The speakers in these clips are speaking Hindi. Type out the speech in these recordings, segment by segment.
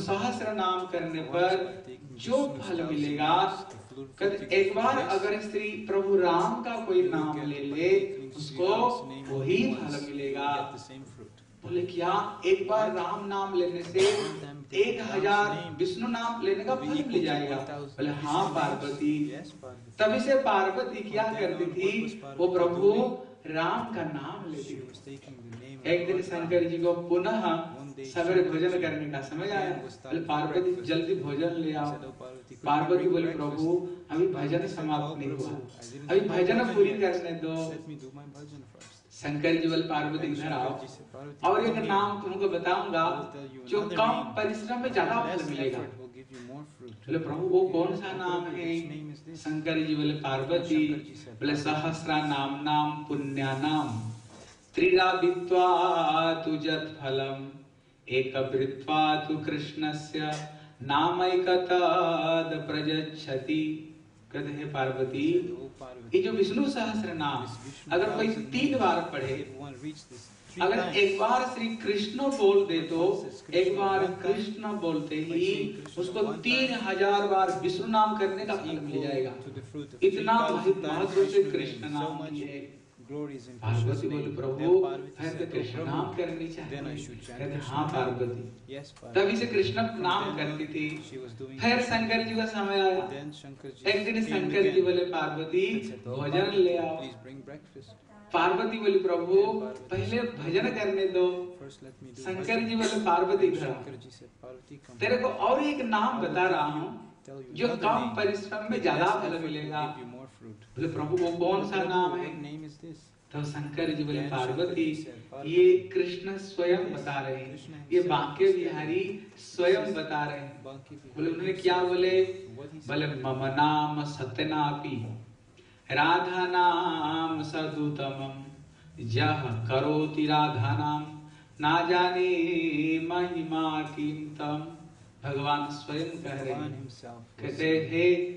सहस्र नाम करने पर जो फल मिलेगा, एक बार अगर स्त्री प्रभु राम का कोई नाम ले ले उसको वही फल मिलेगा। बोले क्या एक बार राम नाम लेने से 1000 विष्णु नाम लेने का फल मिल जाएगा? बोले हाँ पार्वती। तभी से पार्वती क्या करती थी, वो प्रभु राम का नाम लेती थी। एक दिन शंकर जी को पुनः सवेरे भोजन करने का समय आया। बोले पार्वती जल्दी भोजन ले आओ। पार्वती बोले प्रभु अभी भजन समाप्त नहीं हुआ, अभी भजन पूरी करने दो। शंकर जी बोले पार्वती इधर आओ और एक नाम तुमको बताऊंगा जो कम परिश्रम में ज्यादा फल मिलेगा। बोले प्रभु वो कौन सा नाम है? शंकर जी बोले पार्वती, बोले सहस्रा नाम नाम पुण्या नाम त्रिरा वित्वा तु जत फलम एक वृत्वा तु कृष्णस्य नामैकतद प्रजच्छति। कहते हैं पार्वती ये जो विष्णु सहस्र नाम अगर कोई 3 बार पढ़े, अगर एक बार श्री कृष्ण बोल दे तो एक बार कृष्ण बोलते ही उसको 3000 बार विष्णु नाम करने का फल मिल जाएगा। इतना महत्व से कृष्ण नाम है। पार्वती बोले प्रभु फिर तो कृष्ण नाम करनी चाहिए। हाँ पार्वती। तभी से कृष्ण नाम करती थी। फिर शंकर जी का समय आया। एक दिन शंकर जी बोले पार्वती भोजन ले आओ। पार्वती बोली प्रभु पहले भजन करने दो। शंकर जी बोले पार्वती तेरे को और एक नाम बता रहा हूँ जो कम परिश्रम में ज्यादा फल मिलेगा। बोले प्रभु वो कौन सा नाम है? तो शंकर जी बोले पार्वती ये कृष्ण स्वयं बता रहे हैं, ये बांके बिहारी स्वयं बता रहे हैं। बोले उन्होंने क्या बोले? बोले मम नाम सत्यनापि राधा नाम सदुतमम जह करोति राधा नाम ना जाने महिमा किम तम। भगवान स्वयं कह रहे हैं, कहते हैं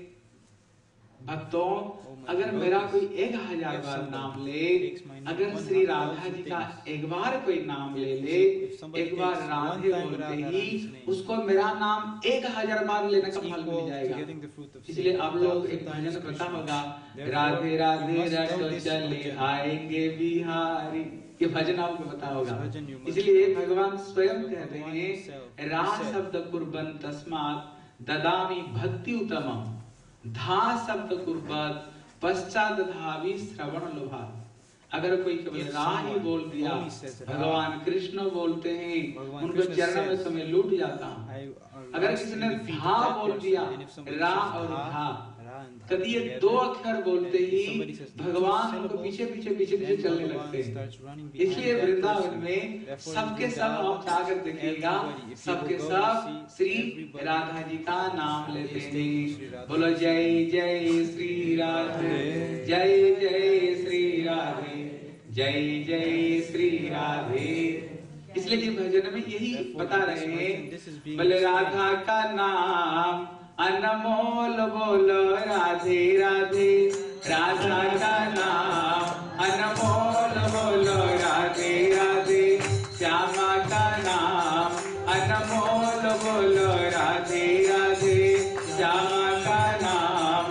भक्तों अगर मेरा कोई 1000 बार नाम ले, अगर श्री राधा जी का एक बार कोई नाम ले ले, एक बार राधे बोलते ही उसको मेरा नाम 1000 बार लेने का फल मिल जाएगा। इसलिए आप लोग एक भजन पता होगा, राधे राधे रटो चले आएंगे बिहारी, ये भजन आपको पता होगा। इसलिए भगवान स्वयं कहते हैं रा शब्द कुर्बन तस्मात् ददामि भक्ति उत्तमम धा शब्द कुर्बत पश्चात धावी श्रवण लोभा। अगर कोई कभी रा ही बोल दिया, भगवान कृष्ण बोलते हैं उनको चरण में समय लूट जाता हूँ। अगर किसी ने धा बोल दिया, रा और धा, कभी ये 2 अक्षर बोलते ही भगवान उनको पीछे पीछे पीछे पीछे चलने लगते हैं। इसलिए वृंदावन में सबके सब आप जाकर देखिएगा, सबके सब श्री राधा जी का नाम लेते हैं। बोलो जय जय श्री राधे, जय जय श्री राधे, जय जय श्री राधे। इसलिए भजन में यही बता रहे हैं, बोले राधा का नाम अनमोल बोलो राधे राधे, राधा का नाम अनमोल बोलो राधे राधे, श्यामा का नाम अनमोल बोलो राधे राधे, श्यामा का नाम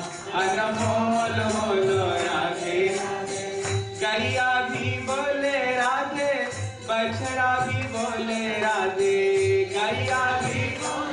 अनमोल बोलो राधे राधे। गैया भी बोले राधे, बछड़ा भी बोले राधे, गैया भी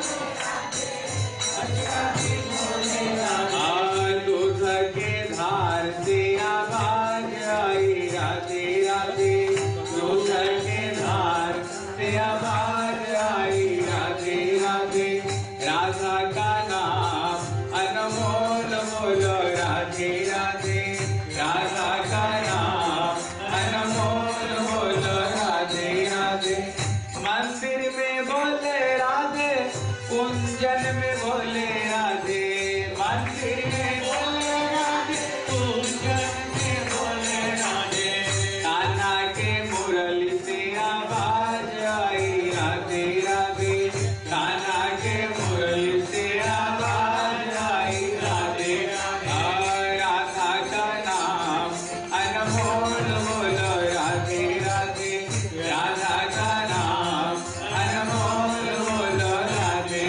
दूध के धार से आवाज आई राधे राधे, दूध के धार से आवाज आई राधे राधे, राधा का नाम अनमोल बोलो राधे राधे, राधा का नाम अनमोल बोलो राधे राधे। मंदिर में बोले राधे, कुंजन में बोले राधे, मंदिर में बोले राधे, कुंजन में बोले राधे, कान्हा के मुरली से आवाज आई राधे राधे, कान्हा के मुरली से आवाज आई राधे राधे, राधा का नाम अनमोल बोलो राधे राधे, राधा का नाम अनमोल बोलो राधे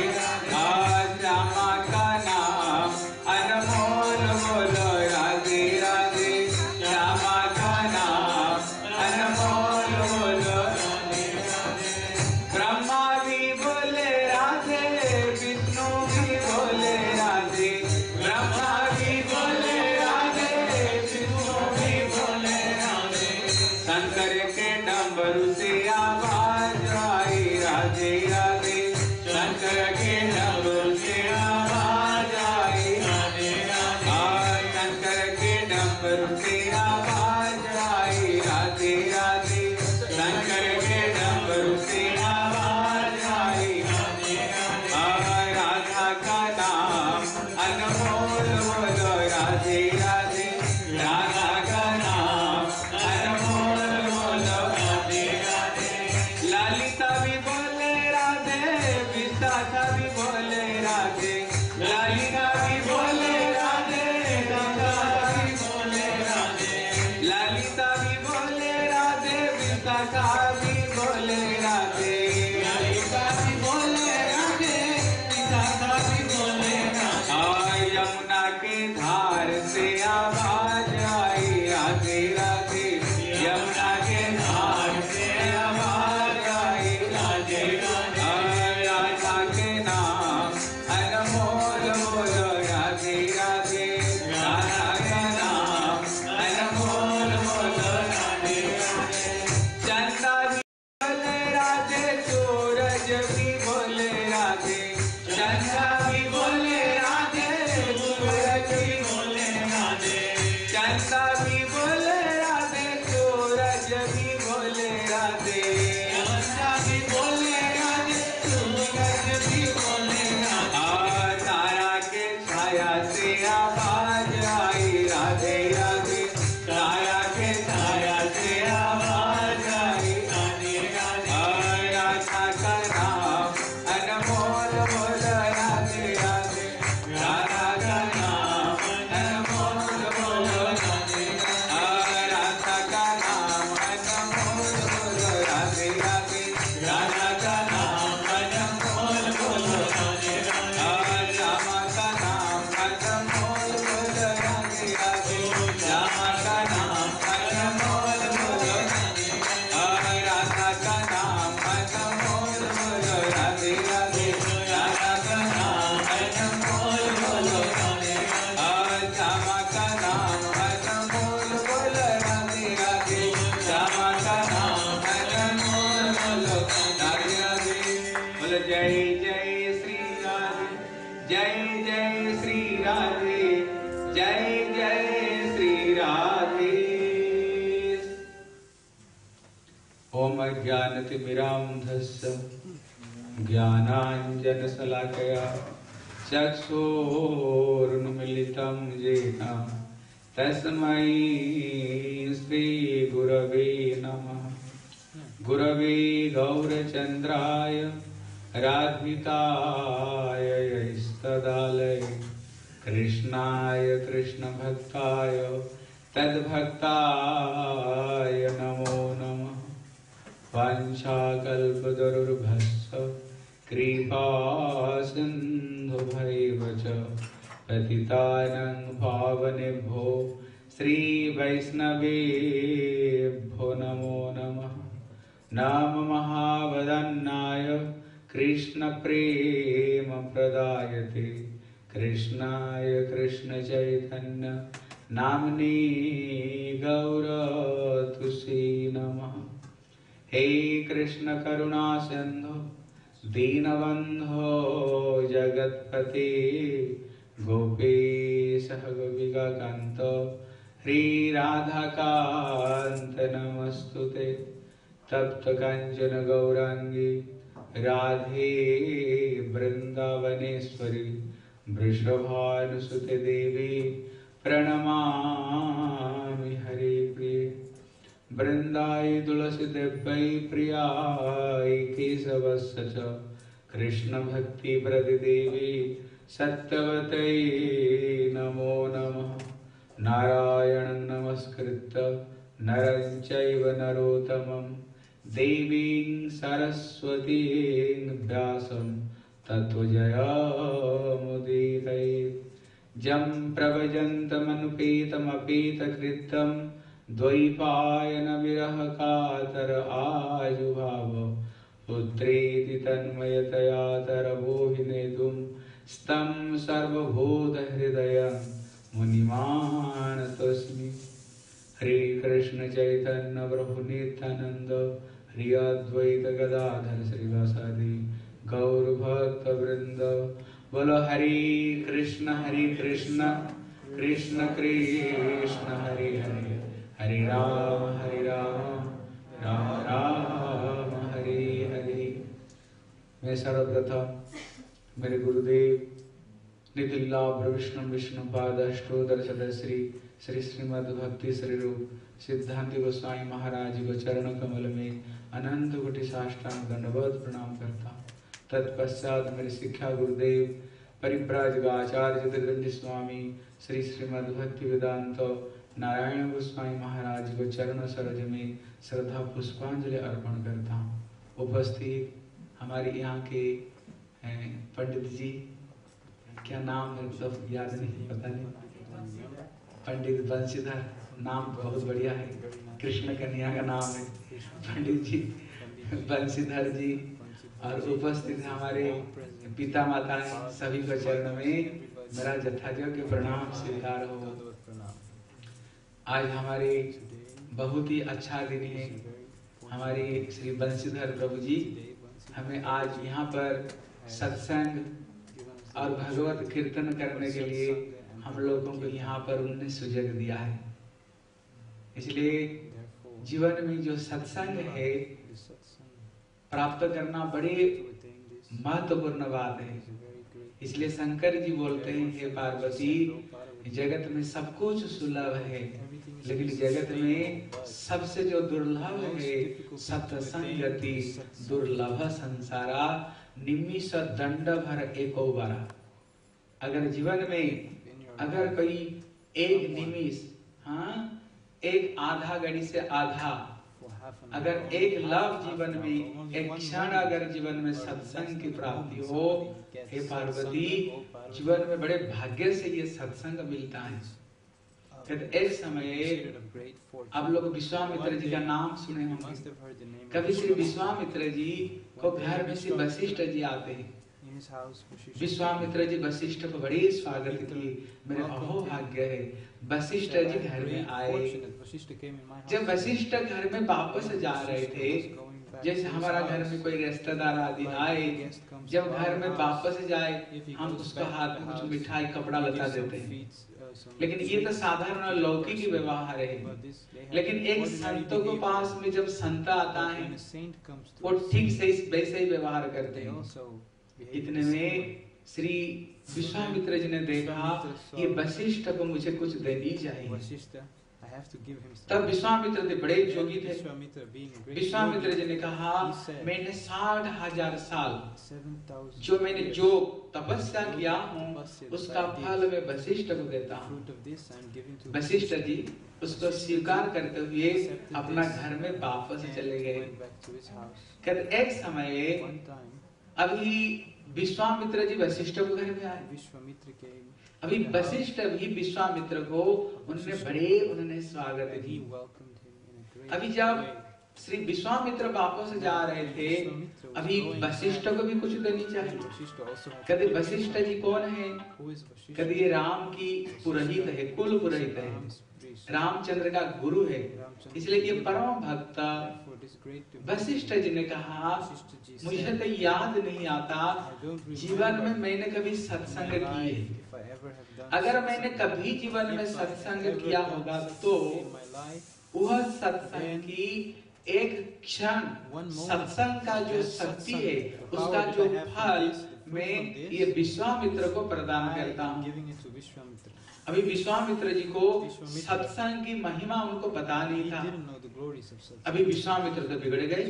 जय जय श्री राधे, जय जय श्री राधे। ओम अज्ञानतिमिरान्धस्य ज्ञानाञ्जनशलाकया चक्षुरुन्मीलितं येन तस्मै श्रीगुरवे नमः। गुरवे गौरचन्द्राय राधिकाय यस्तदालये कृष्णाय कृष्णभक्ताय तद्भक्ताय नमो नमः। वाञ्छाकल्पतरुर्भस्य कृपा सिन्धुभैव च पतितानां पावनेभ्यो श्रीवैष्णवेभ्यो नमो नमः। नमो महावदन्नाय कृष्णप्रेमप्रदायते कृष्णाय कृष्णचैतन्य नाम्ने गौरतुसे नमः। हे कृष्ण करुणा सिंधु दीनबंधो जगत्पते गोपेश गोपिकान्त श्री राधाकान्त नमस्तुते। तप्त कंचन गौरांगी राधे वृंदावनेश्वरी वृषभानुसुते देवी प्रणमामि हरे प्रिय। वृंदाई तुलसी देव्यै प्रियाय केशवस्य च कृष्ण भक्ति प्रति देवी सत्यवतै नमो नमः। नारायणं नमस्कृत्य नरं चैव नरोत्तमं देवीं सरस्वतीं व्यासं ततो जयमुदीरयेत्। जं प्रव्रजन्तमनुपेतमपेतकृत्यं द्वैपायन विरह कातर आजुभाव पुत्रेति तन्मयतया तरवोहिनेतुं स्तं सर्वभूतहृदयं मुनिमानतोऽस्मि। हरे कृष्ण चैतन्य प्रभु नित्यानंद हरि अद्वैत गदाधर श्रीवासादि गौर भक्त वृंद। बोलो हरे कृष्ण कृष्ण कृष्ण हरे हरे, हरे राम राम राम हरे हरे। मैं सर्वप्रथम मेरे गुरुदेव निधिल्लाभ विष्णु विष्णुपाद अष्टोत्तर श्री श्री श्रीमद् भक्ति श्री रूप सिद्धांत गोस्वामी महाराज को चरण कमल में अनंत कोटि साष्टांग दंडवत प्रणाम करता। तत्पश्चात मेरे शिक्षा गुरुदेव परिव्राजक आचार्य जगदंडी स्वामी श्री श्रीमद् भक्ति वेदांत नारायण गोस्वामी महाराज को चरण सरोज में श्रद्धा पुष्पांजलि अर्पण करता हूँ। उपस्थित हमारे यहाँ के पंडित जी, क्या नाम है सब याद नहीं, पता नहीं, पंडित बंशीधर, नाम बहुत बढ़िया है, कृष्ण कन्या का नाम है पंडित जी बंशीधर जी। और उपस्थित हमारे पिता माता हैं, सभी को चरण में मेरा जथायोग्य प्रणाम स्वीकार हो। आज हमारे बहुत ही अच्छा दिन है। हमारे श्री बंशीधर प्रभु जी हमें आज यहाँ पर सत्संग और भगवत कीर्तन करने के लिए हम लोगों को यहाँ पर उन्होंने सुजग दिया है। इसलिए जीवन में जो सत्संग है प्राप्त करना बड़ी महत्वपूर्ण बात है। इसलिए शंकर जी बोलते हैं, हे पार्वती, जगत में सब कुछ सुलभ है, लेकिन जगत में सबसे जो दुर्लभ है सत्संगति दुर्लभ संसारा निमिष दंड भर एको बारा। अगर जीवन में अगर कोई एक निमिष, हाँ, एक आधा घड़ी से आधा, अगर एक लव जीवन में एक क्षण अगर जीवन में सत्संग की प्राप्ति हो, हे पार्वती, जीवन में बड़े भाग्य से ये सत्संग मिलता है। एक समय आप लोग विश्वामित्र जी का नाम सुने होंगे। कभी श्री विश्वामित्र जी को घर में श्री वशिष्ठ जी आते हैं। विश्वामित्र जी वशिष्ठ को बड़ी स्वागत की, मेरे अहोभाग्य है। वशिष्ठ जी घर में आए। जब वशिष्ठ घर में वापस जा रहे थे जैसे हमारा घर में कोई रिश्तेदार आदि आए, जब घर में वापस जाए हम उसका हाथ में कुछ मिठाई कपड़ा लता देते हैं, लेकिन ये तो साधारण लौकिक व्यवहार है। लेकिन एक संतों के पास में जब संत आता है वो ठीक से वैसे ही व्यवहार करते हैं। इतने में श्री विश्वामित्र जी ने देखा ये वशिष्ठ को मुझे कुछ देनी चाहिए। तब विश्वामित्र थे बड़े जोगी थे। विश्वामित्र जी ने कहा मैंने 60,000 साल जो मैंने जो तपस्या किया हूँ उसका फल मैं वशिष्ठ को देता हूँ। वशिष्ठ जी उसको स्वीकार करते हुए अपना घर में वापस चले गए। कहते एक समय अभी विश्वामित्र जी वशिष्ठ को घर में आए। अभी वशिष्ठ भी विश्वामित्र को उन्होंने स्वागत किया। अभी जब श्री विश्वामित्र वापस जा रहे थे अभी वशिष्ठ को भी कुछ देनी चाहिए। कहते वशिष्ठ जी कौन है? कहते ये राम की पुरोहित है, कुल पुरोहित है, रामचंद्र का गुरु है, इसलिए ये परम भक्त। वशिष्ठ जी ने कहा मुझे तो याद नहीं आता जीवन में मैंने कभी सत्संग किए। अगर मैंने कभी जीवन में सत्संग किया होगा तो वह सत्संग की एक क्षण सत्संग का जो शक्ति है उसका जो फल मैं ये विश्वामित्र को प्रदान करता हूँ। अभी विश्वामित्र जी को सत्संग की महिमा उनको पता नहीं था। अभी विश्वामित्र तो बिगड़ गए।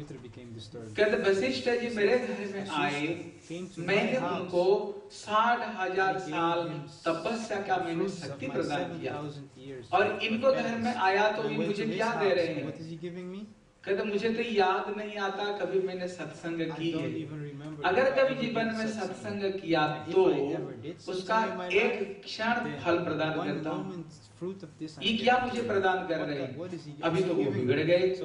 कहते वशिष्ठ जी मेरे घर में आए, मैंने उनको 60,000 साल तपस्या का मैंने शक्ति प्रदान किया और इनको घर में आया तो मुझे क्या दे रहे हैं? कहते मुझे तो याद नहीं आता कभी मैंने सत्संग की है। अगर कभी जीवन में सत्संग किया तो उसका एक क्षण फल प्रदान करता हूँ। ये क्या मुझे प्रदान कर रहे हैं? अभी तो वो बिगड़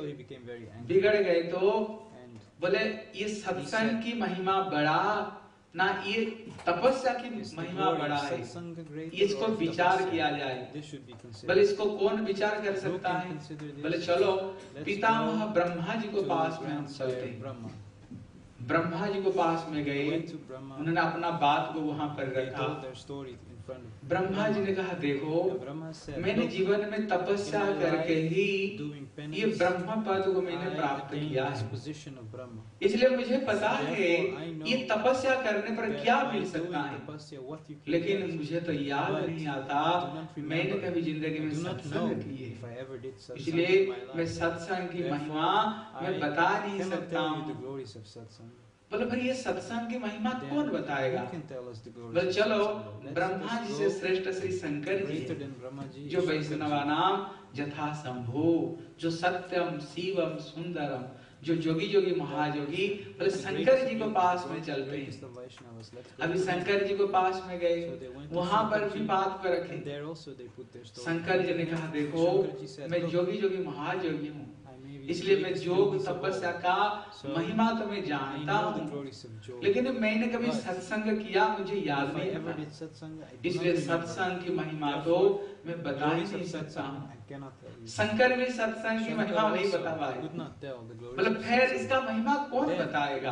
गए तो बोले ये सत्संग की महिमा बड़ा ना ये तपस्या की महिमा बड़ा है, इसको विचार किया जाए। बोले इसको कौन विचार कर सकता है? बोले चलो पितामह ब्रह्मा जी को पास में हम चलते हैं। ब्रह्मा जी को पास में गए, उन्होंने अपना बात को वहां पर रखा। ब्रह्मा जी ने कहा देखो मैंने जीवन में तपस्या करके ही ये ब्रह्म पद को मैंने प्राप्त किया है, इसलिए मुझे पता है ये तपस्या करने पर क्या मिल सकता है। लेकिन मुझे तो याद नहीं आता मैंने कभी जिंदगी में सत्संग किए, इसलिए मैं सत्संग की महिमा मैं बता नहीं सकता हूँ। बोले भाई ये सत्संग की महिमा कौन बताएगा? बोले चलो ब्रह्मा जी से श्रेष्ठ श्री शंकर जी जो वैष्णवा नाम यथा शंभु, जो सत्यम शिवम सुंदरम, जो जोगी जोगी महाजोगी, बोले शंकर जी को पास में चलते हैं। अभी शंकर जी को पास में गए, वहां पर भी बात पर रखे। शंकर जी ने कहा देखो मैं जोगी जोगी महाजोगी हूँ, इसलिए मैं योग तपस्या का महिमा तो मैं जानता हूँ, लेकिन मैंने कभी सत्संग किया मुझे याद नहीं है, इसलिए सत्संग की महिमा तो मैं बता ही नहीं सकता हूँ। शंकर भी सत्संग की महिमा नहीं बता पाए। मतलब फिर इसका महिमा कौन बताएगा?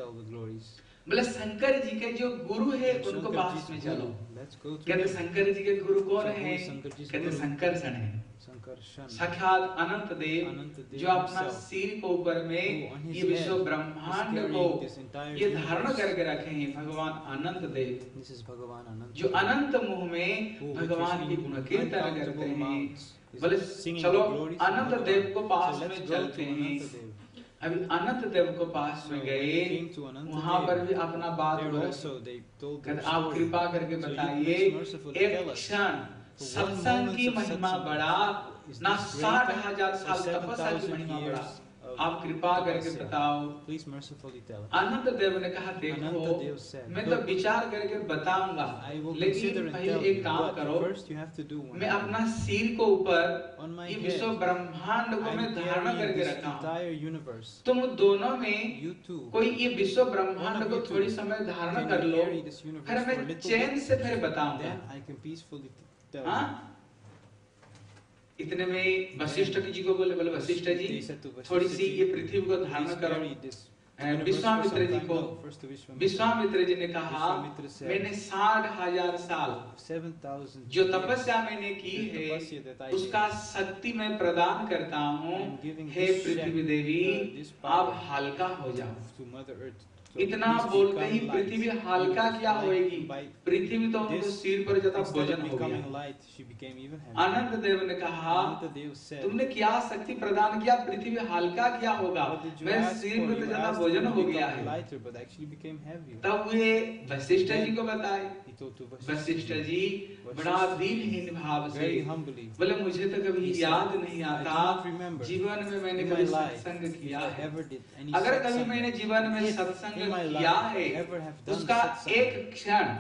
बोले शंकर जी के जो गुरु है उनको पास में चलो। कहते शंकर जी के गुरु कौन है? कहते शंकरषण है, साक्षात अनंत देव जो अपना सिर के ऊपर में ये विश्व ब्रह्मांड को ये धारण करके रखे हैं। भगवान अनंत देव जो अनंत मुह में भगवान की गुण कीर्तन करते हैं। बोले चलो अनंत देव को पास में चलते हैं। अभी अनंत देव को पास में गए, वहां पर भी अपना बात कहते आप कृपा करके बताइए एक क्षण सत्संग की महिमा बड़ा ना 60,000 साल तपस्या की महिमा बड़ा, आप कृपा करके बताओ। अनंत देव ने कहा देखो मैं तो विचार करके बताऊंगा, लेकिन पहले एक काम करो, मैं अपना सिर को ऊपर ये विश्व ब्रह्मांड को मैं धारण करके रखा हूँ, तुम दोनों में कोई ये विश्व ब्रह्मांड को थोड़ी समय धारण कर लो, फिर मैं चैन से फिर बताऊंगा। इतने में वशिष्ठ जी को बोले, बोले वशिष्ठ जी थोड़ी सी ये पृथ्वी को धारण करो। विश्वामित्र जी को, विश्वामित्र जी ने कहा मैंने 60,000 साल जो तपस्या मैंने की है उसका शक्ति मैं प्रदान करता हूँ, हे पृथ्वी देवी आप हल्का हो जाओ। इतना बोलते ही पृथ्वी हल्का क्या होगी, पृथ्वी तो उनको सिर पर ज्यादा भोजन हो गया। अनंत देव ने कहा तुमने क्या शक्ति प्रदान किया, पृथ्वी हल्का क्या होगा, मेरे सिर पर तो ज्यादा भोजन हो गया है। तब वे वशिष्ठ जी को बताए। वशिष्ठ जी बड़ा दीनहीन भाव से बोले मुझे तो कभी याद नहीं आता जीवन में मैंने कभी सत्संग किया है। अगर कभी मैंने जीवन में सत्संग किया है उसका एक क्षण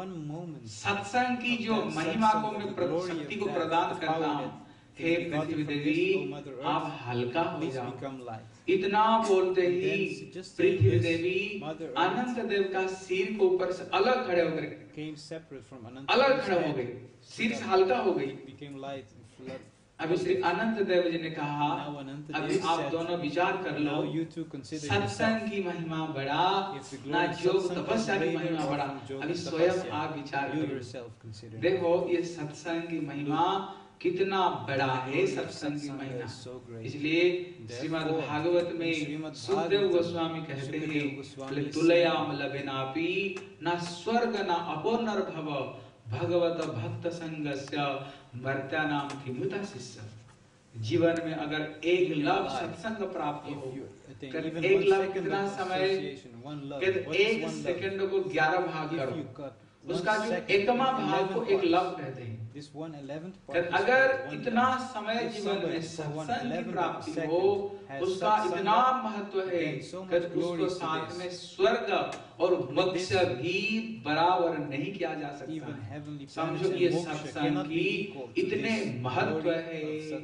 सत्संग की जो महिमा को मैं शक्ति को प्रदान करता हूँ, हे पृथ्वी देवी आप हल्का हो जाओ। इतना बोलते ही पृथ्वी देवी अनंत देव का सिर को ऊपर से अलग खड़े होकर अलग खड़े हो गए, सिर से हल्का हो गई। अभी श्री अनंत देव जी ने कहा अभी आप दोनों विचार कर लो, सत्संग की महिमा बड़ा ना योग तपस्या की महिमा बड़ा। अभी स्वयं आप विचार करो, देखो ये सत्संग की महिमा कितना बड़ा है, सत्संग की महिमा। इसलिए श्रीमद् भागवत में सुखदेव गोस्वामी कहते हैं तुलयाम लभेनापि न स्वर्ग न अपो नरभव भगवत भक्त संगस्य मर्त्यानाम किमुता शिष्य। जीवन में अगर एक लव सत्संग प्राप्त हो, एक लव कितना समय, एक सेकंड को 11 भाग करो, उसका जो एकमा भाग को एक लव कहते हैं। अगर इतना समय जीवन में सत्संग की प्राप्ति हो उसका इतना महत्व है कि उसको साथ में स्वर्ग और मोक्ष भी बराबर नहीं किया जा सकता। समझो ये सत्संग की इतने महत्व है।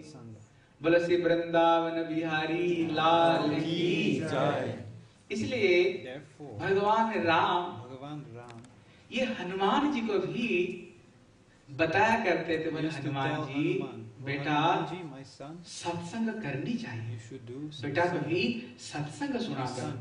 बोले श्री वृंदावन बिहारी लाल की जय। इसलिए भगवान राम ये हनुमान जी को भी बताया करते थे, बोले हनुमान जी बेटा सत्संग करनी चाहिए, बेटा कभी सत्संग सुना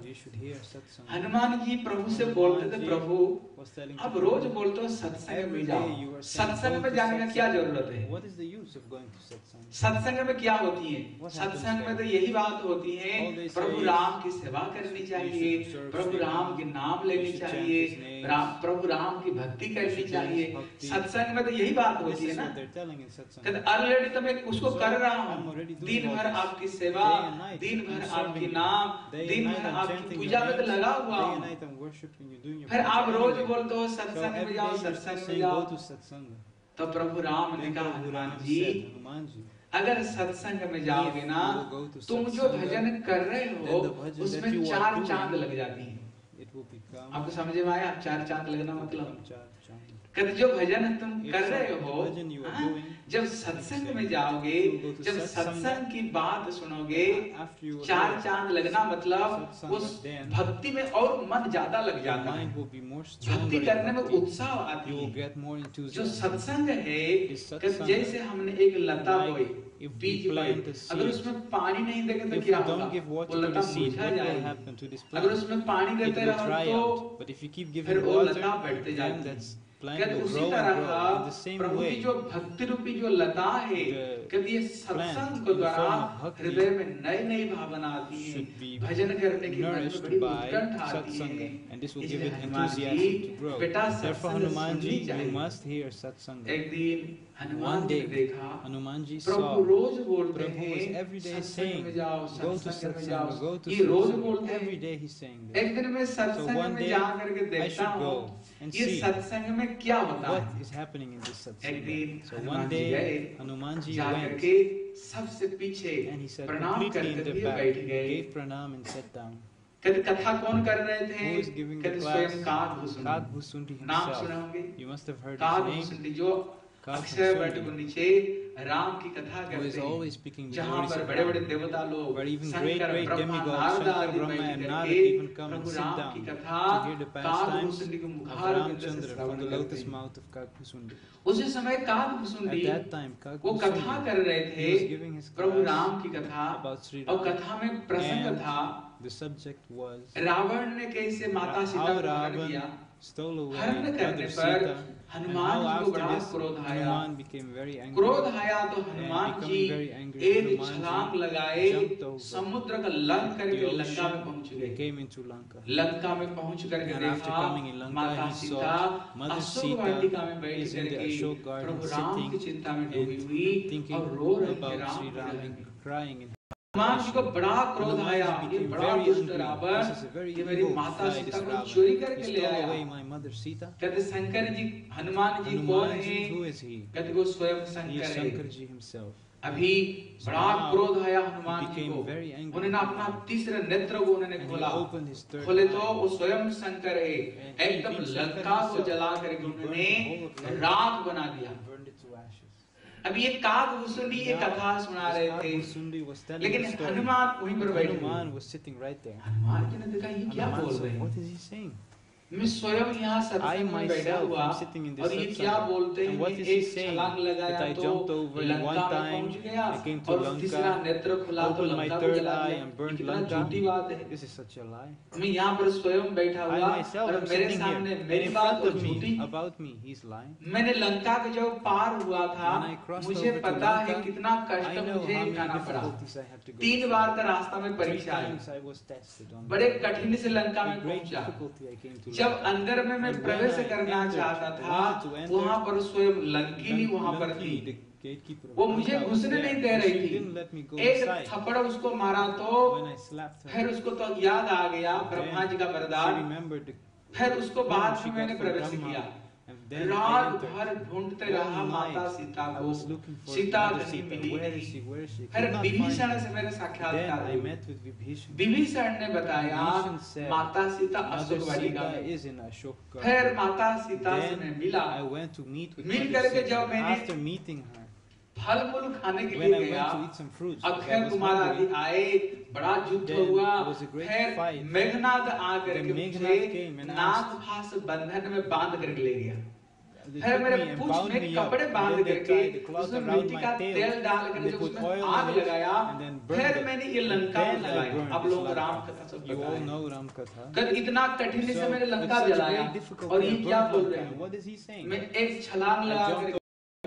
कर। हनुमान जी प्रभु से बोलते थे प्रभु अब रोज बोलते हो सत्संग में जाओ, सत्संग में जाने का क्या जरूरत है, सत्संग में क्या होती है, सत्संग में तो यही बात होती है प्रभु राम की सेवा करनी चाहिए, प्रभु राम के नाम लेनी चाहिए, प्रभु राम की भक्ति करनी चाहिए। सत्संग में तो यही बात होती है ना। ऑलरेडी तो मैं उसको कर रहा हूँ, दिन भर आपकी सेवा, दिन भर आपकी नाम, दिन भर आपकी पूजा में तो लगा हुआ हूँ। फिर आप रोज बोलते हो सत्संग में जाओ, सत्संग में जाओ। तो प्रभु राम ने कहा हनुमान जी अगर सत्संग में जाओगे ना तुम जो भजन कर रहे हो उसमें 4 चांद लग जाती हैं। आपको समझ में आया 4 चांद लगना मतलब? कहते जो भजन तुम कर रहे हो, जब सत्संग में जाओगे, जब सत्संग की बात सुनोगे, 4 चांद लगना मतलब उस भक्ति में और मन ज्यादा लग जाता है, भक्ति करने में उत्साह आती है। जो सत्संग है जैसे हमने एक लता बोई, बीज बोए, अगर उसमें पानी नहीं देंगे तो क्या होगा, वो लता मुरझा जाएगी। अगर उसमें पानी देते रहो तो फिर वो लता बढ़ते जाएगी। उसी तरह प्रभु की जो भक्ति रूपी जो लता है, कभी ये सत्संग के द्वारा हृदय में नई नई भावना आती है, भजन करने की मन में बड़ी उत्कंठा आती है। इसलिए हनुमान जी बेटा सत्संग सुननी चाहिए। एक दिन हनुमान जी ने देखा प्रभु रोज बोलते हैं सत्संग में जाओ, सत्संग में जाओ, ये रोज बोलते हैं। एक दिन मैं सत्संग में जा करके देखता हूँ ये सत्संग में क्या होता है। एक दिन हनुमान जी जा करके सबसे पीछे प्रणाम करते हुए बैठ गए। कभी कथा कौन कर रहे थे? कभी स्वयं काकभूषुंडी, नाम सुने होंगे काकभूषुंडी, जो अक्षय वट के नीचे राम की कथा करते हैं, जहाँ पर बड़े बड़े देवता लोग, शंकर ब्रह्मा नारद आदि बैठ करके प्रभु राम की कथा काकभूषुंडी के मुखार बिंद से श्रवण करते हैं। उसी समय काकभूषुंडी वो कथा कर रहे थे प्रभु राम की कथा, और कथा में प्रसंग था रावण ने कैसे माता सीता को हरण किया। हरण करने पर हनुमान जी को बड़ा क्रोध आया। क्रोध आया तो हनुमान जी एक छलांग लगाए, समुद्र का लंघ करके लंका में पहुंच गए। लंका में पहुंच करके देखा माता सीता अशोक वाटिका में बैठ करके प्रभु राम की चिंता में डूबी हुई और रो रही थी। हनुमान जी को बड़ा क्रोध आया, ये बड़ा दुष्ट रावण, ये मेरी माता सीता को चोरी करके ले आया। कहते शंकर जी, हनुमान जी कौन है? कहते वो स्वयं शंकर है। अभी बड़ा क्रोध आया हनुमान जी को, उन्होंने अपना तीसरा नेत्र को उन्होंने खोला, खोले तो वो स्वयं शंकर है। एकदम लंका को जला करके उन्होंने राख बना दिया। अब ये काकभूषुंडी ये कथा सुना रहे थे, लेकिन हनुमान वहीं पर बैठे हुए। हनुमान जी ने देखा ये क्या बोल रहे हैं, मैं स्वयं यहाँ सत्संग में बैठा हुआ और ये क्या बोलते हैं। एक छलांग लगाया तो लंका में पहुंच गया और तीसरा नेत्र खुला तो लंका को जला दिया। कितना झूठी बात है। मैं यहाँ पर स्वयं बैठा हुआ और मेरे सामने मेरी बात और झूठी। मैंने लंका के जब पार हुआ था, मुझे पता है कितना कष्ट मुझे उठाना पड़ा। 3 बार का रास्ता में परीक्षा आई, बड़े कठिन से लंका में पहुंचा। जब अंदर में मैं प्रवेश करना चाहता था, वहाँ पर स्वयं लंकिनी वहाँ पर थी, वो मुझे घुसने नहीं दे रही थी। एक थप्पड़ उसको मारा तो फिर उसको तो याद आ गया ब्रह्मा जी का वरदान, फिर उसको बाद में मैंने प्रवेश किया। रात भर ढूंढते रहा माता सीता को, सीता नहीं मिली। फिर विभीषण से मेरे साक्षात्कार हुए। विभीषण ने बताया माता सीता अशोक वाटिका में। फिर माता सीता से मैं मिला, मिल करके जब मैंने फल मूल खाने के लिए गया, अक्षय कुमार आदि आए, बड़ा युद्ध हुआ। फिर मेघनाद आकर के मुझे नागपाश बंधन में बांध करके ले गया। फिर मेरे पूंछ में कपड़े बांध करके उसमें मिट्टी का तेल डाल करके उसमें आग लगाया। फिर मैंने ये लंका को जलाया। आप लोग राम कथा सब पता है। इतना कठिन से मैंने लंका जलाया और ये क्या बोल रहे हैं। मैं एक छलांग लगा कर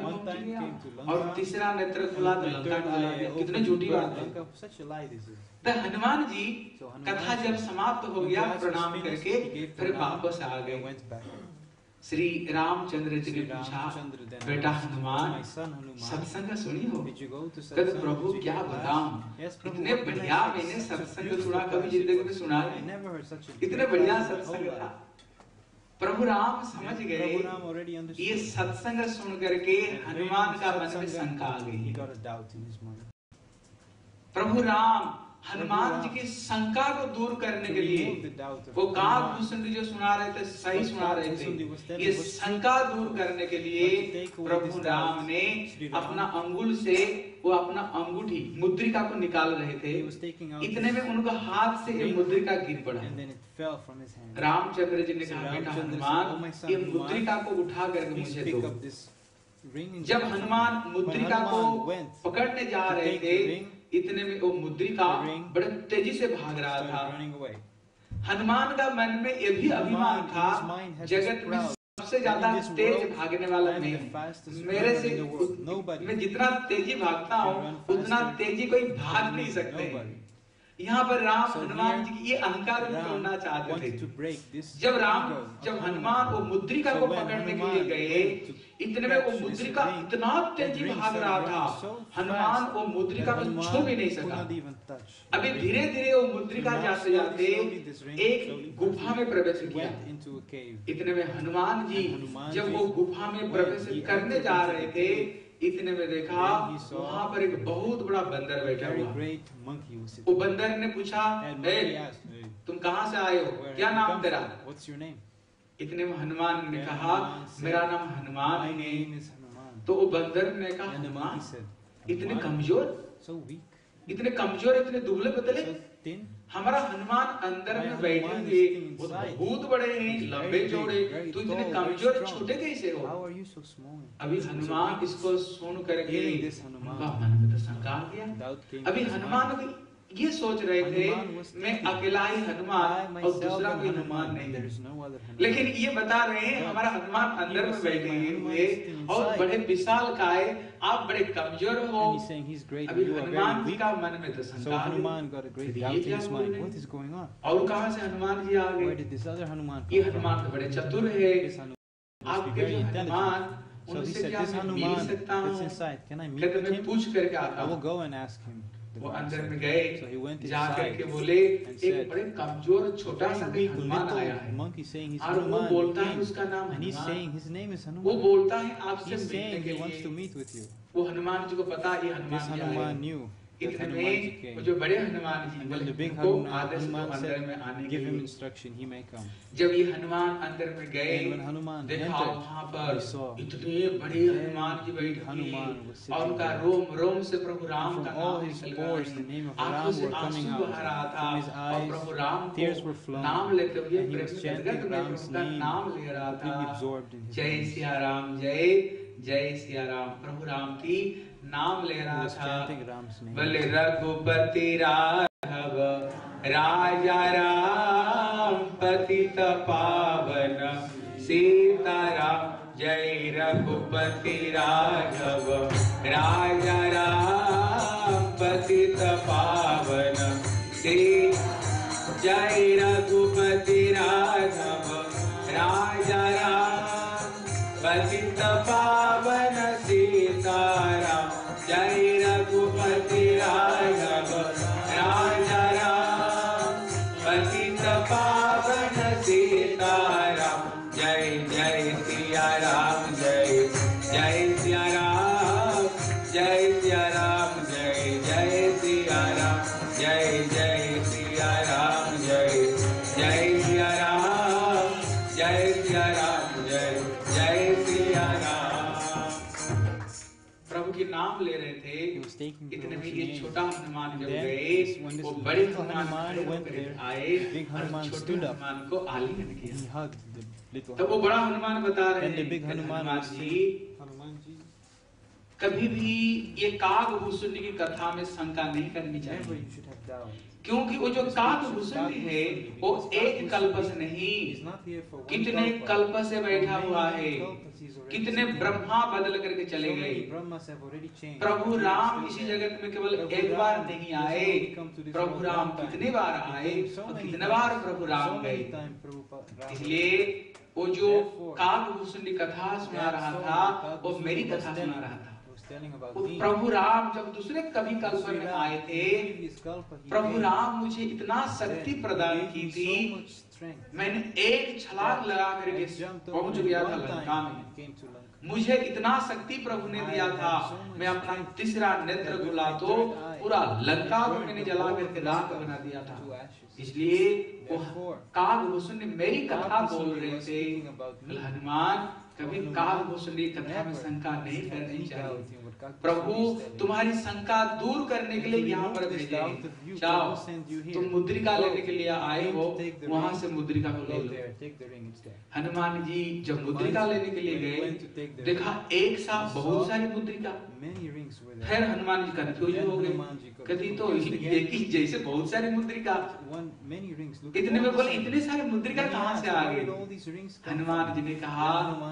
और तीसरा नेत्र खुला तो लंका को जला दिया। कितनी झूठी बात है। तो हनुमान जी कथा जब समाप्त हो गया, प्रणाम करके फिर वापस आ गए। श्री रामचंद्र जी ने पूछा, बेटा हनुमान सत्संग सुनी हो? कहते प्रभु क्या बताऊं, इतने बढ़िया मैंने सत्संग सुना, कभी जिंदगी में सुना नहीं। इतने बढ़िया सत्संग था। प्रभु राम समझ गए ये सत्संग सुन करके हनुमान का मन में शंका आ गई। प्रभु राम हनुमान जी की शंका को दूर करने के लिए वो काकभूषुंडी जो सुना रहे थे सही सुना रहे थे। ये शंका दूर करने के लिए प्रभु राम ने अपना अंगुल से वो अपना अंगूठी मुद्रिका को निकाल रहे थे। इतने में उनका हाथ से ये मुद्रिका गिर पड़ा। रामचंद्र जी ने कहा, बेटा हनुमान ये मुद्रिका को उठा करके मुझे दो। जब हनुमान मुद्रिका को पकड़ने जा रहे थे, इतने में वो मुद्रिका बड़े तेजी से भाग रहा था। हनुमान का मन में ये भी अभिमान था, जगत में सबसे ज्यादा तेज भागने वाला मैं, मेरे से मैं जितना तेजी भागता हूँ उतना तेजी कोई भाग नहीं सकते। यहाँ पर राम हनुमान जी की ये अहंकार को तोड़ना चाहते थे। जब हनुमान वो मुद्रिका को पकड़ने के लिए गए, इतने में वो मुद्रिका इतना तेजी भाग रहा था, हनुमान वो मुद्रिका को छू भी नहीं सका। अभी धीरे धीरे वो मुद्रिका जाते जाते एक गुफा में प्रवेश किया। इतने में हनुमान जी जब वो गुफा में प्रवेश करने जा रहे थे, इतने में देखा वहाँ पर एक बहुत बड़ा बंदर बैठा हुआ। वो बंदर ने पूछा, तुम कहाँ से आए हो, क्या नाम तेरा? इतने में हनुमान ने कहा, मेरा नाम हनुमान है। तो वो बंदर ने कहा, And the monkey said, इतने "Hanuman, कमजोर, so weak, इतने कमजोर, इतने दुबले पतले, so thin. हमारा हनुमान अंदर में बैठे हुए वो बहुत बड़े हैं, लंबे चौड़े, तो इतने कमजोर छोटे कैसे हो? How are you so small? अभी हनुमान इसको सुन करके Hearing this, Hanuman, उनका मन में तो शंका आ गया। doubt came अभी to his हनुमान mind. भी ये सोच रहे थे, मैं अकेला ही I हनुमान और myself दूसरा am कोई Hanuman, हनुमान and नहीं there है। is no other Hanuman. लेकिन ये बता रहे हैं हमारा हनुमान अंदर में बैठे हुए और बड़े विशाल काय, आप बड़े कमजोर हो। And he's saying he's great and अभी you are Hanuman very ji weak. का मन में तो So शंका आ गई। Hanuman got a great ये doubt in क्या his बोल mind. रहे What हैं? is going on? और कहाँ से हनुमान जी आ Where गए? did this other Hanuman ये come from? हनुमान तो बड़े चतुर है, This Hanuman must be आपके very जो intelligent. हनुमान So he उनसे said, क्या this मैं मिल Hanuman सकता that's हूँ? inside, can I meet कहते with मैं him? पूछ करके आता I will हूँ। go and ask him. The वो man अंदर said. में गए, So he went जा inside करके बोले and एक said, बड़े कमजोर छोटा सा very weak हनुमान आया little है monkey saying he's और वो बोलता है Hanuman. उसका नाम And he's Hanuman. saying his name is वो Hanuman. बोलता है आपसे He's मिलने saying के he wants to लिए। meet with you. वो हनुमान जी को पता है ये This हनुमान जी Hanuman आए। knew that इतने Hanuman में came. वो जो बड़े हनुमान जी And बोले then the big उनको Hanuman, आदेश दो Hanuman अंदर में said, आने के give him लिए। instruction, he may come. जब ये हनुमान अंदर में गए, And when Hanuman देखा entered, वहाँ पर he saw इतने बड़े हनुमान जी बैठे Hanuman हुए was sitting और उनका there. रोम रोम से प्रभु राम From का all नाम his निकल pores, रहा the name है, of आंखों Ram से were coming आंसू out. बहा रहा था From his और eyes, प्रभु राम tears को were flowing. नाम लेते हुए And he was Prem chanting गदगद में Ram's उनका name, नाम ले रहा था। completely absorbed in his जय name. सिया राम, जय जय सिया राम, प्रभु राम की नाम ले He रहा was था। chanting Ram's name. बोले रघुपति राघव राजा राम पतित पावन सीताराम, जय रघुपति राघव राजा राम पतित पावन जय रघुपति राघव राजा राम पतित पावन सीताराम, जय रघुपति राघव राजा राम पतित पावन सीताराम, जय जय सिया राम, जय जय सिया राम, जय सिया राम, जय जय सिया राम, जय जय सिया राम, जय जय सिया राम, जय सिया राम, जय जय सिया राम। प्रभु के नाम ले रहे थे, He was taking इतने में Prabhu's ये name. छोटा हनुमान जब Then, गए, when this वो बड़े little हनुमान Hanuman खड़े went होकर there, आए big और Hanuman छोटे stood up. हनुमान को आलिंगन He किया। hugged the little तब वो बड़ा हनुमान बता रहे Then the हैं big कि Hanuman Hanuman was ji, saying, Hanuman ji, कभी भी ये कागभूषण की कथा में शंका नहीं करनी never चाहिए, you should have doubt. क्योंकि वो जो कागभूषण है वो एक कल्प से नहीं, He's not here for one कितने kalpa. कल्प से बैठा For हुआ many है, kalpas he's already कितने sitting. ब्रह्मा बदल करके चले So गए। many Brahmas have already changed. Prabhu He Ram is इसी still there. जगत में केवल Prabhu एक बार Ram नहीं has आए, only come to this Prabhu world Ram one time. कितने बार He आए came so और many कितने times. बार प्रभु So राम many गए। times Prabhu Ram इसलिए वो जो Therefore, कागभूषण की कथा सुना रहा था वो मेरी कथा सुना रहा था। telling about वो me. प्रभु राम जब दूसरे कभी कल्प Sri में Ram, आए थे, previous kalpa he Prabhu came. Ram मुझे इतना शक्ति Then प्रदान he gave की me थी, so much strength. मैंने एक छलांग लगा करके I jumped over पहुंच it गया था one लंका time में। and came to Lanka. मुझे इतना शक्ति प्रभु ने दिया था, मैं अपना तीसरा नेत्र खुला तो पूरा लंका को मैंने जला करके राख बना दिया था। इसलिए वो कागभूषण ने मेरी कथा बोल रहे थे। हनुमान कभी कागभूषण की कथा में शंका नहीं करनी चाहिए। प्रभु तुम्हारी शंका दूर करने के लिए यहाँ पर भेजे, जाओ तुम मुद्रिका लेने के लिए आए हो, वहां से मुद्रिका को ले लो। हनुमान जी जब मुद्रिका लेने के लिए गए, देखा एक साथ बहुत सारी मुद्रिका। फिर हनुमान जी कंफ्यूज हो गए, कभी तो एक ही जैसे बहुत सारी मुद्रिका। इतने में बोले इतने सारे मुद्रिका कहाँ से आ गए? हनुमान जी ने कहा,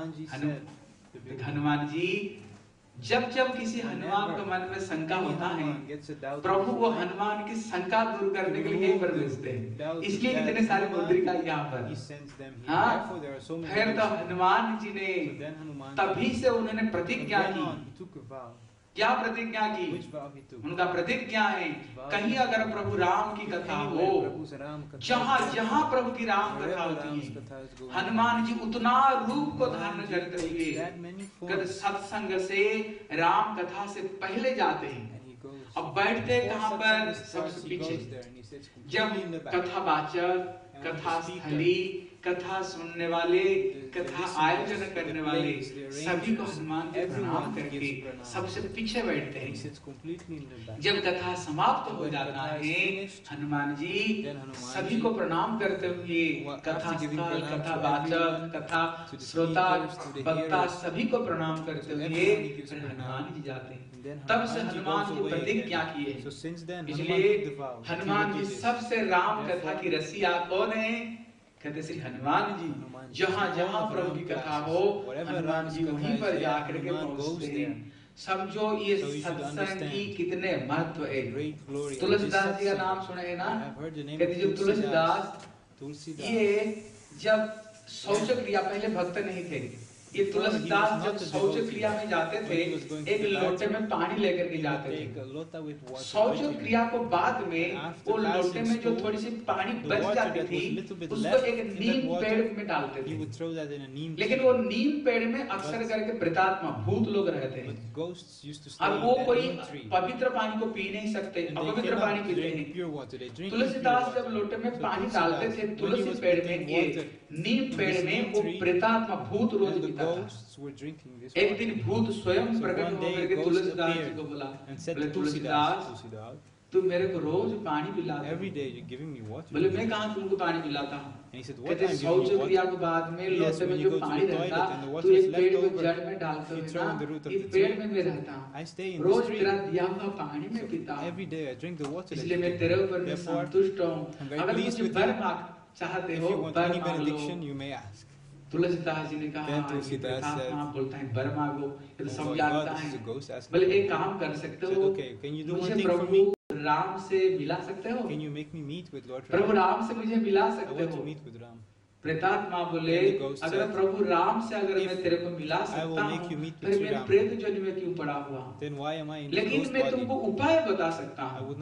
हनुमान जी जब जब किसी हनुमान के मन में शंका होता है, प्रभु वो हनुमान की शंका दूर करने के लिए यहीं पर भेजते हैं, इसलिए इतने सारे मुद्रिका यहाँ पर। हाँ, फिर तो हनुमान जी ने तभी से उन्होंने प्रतिज्ञा की। क्या प्रतिज्ञा की? उनका प्रतिज्ञा है, कहीं अगर प्रभु राम की कथा हो, जहाँ जहाँ प्रभु की राम कथा होती है, हनुमान जी उतना रूप को धारण करते हुए सत्संग से राम कथा से पहले जाते हैं। अब बैठते कहाँ पर? सबसे पीछे। जब कथावाचक, कथा स्थली, कथा सुनने वाले, कथा आयोजन करने वाले सभी को हनुमान जी प्रणाम करके सबसे पीछे बैठते हैं। जब कथा समाप्त हो जाता है, हनुमान जी सभी को प्रणाम करते हुए कथा स्थल, कथा वाचक, कथा श्रोता, वक्ता सभी को प्रणाम करते हुए हनुमान जी जाते हैं। तब से हनुमान जी प्रतिज्ञा किए। इसलिए हनुमान जी सबसे राम कथा की रसिया कौन है? कहते श्री हनुमान जी। जहाँ जहाँ प्रभु की कथा हो, हनुमान जी वहीं पर जाकर के पहुंचते हैं। समझो ये सत्संग की कितने महत्व है। तुलसीदास जी का नाम सुने है ना? कहते जो तुलसीदास, ये जब शौच क्रिया, पहले भक्त नहीं थे, ये तुलसीदास जब शौच क्रिया में जाते थे, एक लोटे में पानी लेकर के जाते थे। शौच क्रिया को बाद में वो लोटे में जो थोड़ी सी पानी बच जाती थी, उसको एक नीम पेड़ में डालते थे। लेकिन वो नीम पेड़ में अक्सर करके प्रेतात्मा, भूत लोग रहते हैं। अब वो कोई पवित्र पानी को पी नहीं सकते, अपवित्र पानी पीते हैं। तुलसीदास जब लोटे में पानी डालते थे तुलसी पेड़ में, ये नीम पेड़ में, वो प्रेतात्मा, भूत रोज पीता था। एक दिन भूत स्वयं प्रकट होकर के तुलसीदास जी को बोला, तुलसीदास तुम मेरे को रोज पानी पिलाते हो। बोले मैं कहाँ तुमको पानी पिलाता हूँ? कहते शौच क्रिया के बाद में लोटे में जो पानी रहता, तू एक पेड़ को जड़ में डालते हो ना, इस पेड़ में मैं रहता हूँ, रोज तेरा दिया हुआ पानी में पीता हूँ, इसलिए मैं तेरे ऊपर मैं संतुष्ट हूँ। अगर मुझे वर मांग चाहते हो, वर मांग लो। तुलसीदास जी ने कहा, बोलता है वर मांगो, ये तो सब जानता है। बोले एक काम कर सकते हो, मुझे प्रभु राम से मिला सकते हो? प्रभु राम से मुझे मिला सकते हो? प्रेतात्मा बोले, अगर प्रभु राम से अगर मैं तेरे को मिला सकता हूँ, फिर मैं प्रेत जोनि में क्यों पड़ा हुआ? लेकिन मैं तुमको उपाय बता सकता हूँ।